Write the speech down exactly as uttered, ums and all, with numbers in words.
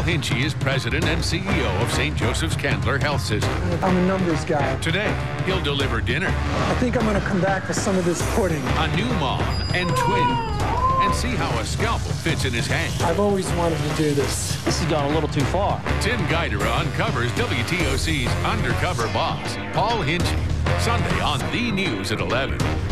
Paul Hinchey is president and C E O of Saint Joseph's Candler Health System. I'm a numbers guy. Today, he'll deliver dinner. I think I'm going to come back for some of this pudding. A new mom and twins. And see how a scalpel fits in his hand. I've always wanted to do this. This has gone a little too far. Tim Guidera uncovers W T O C's Undercover boss, Paul Hinchey. Sunday on The News at eleven.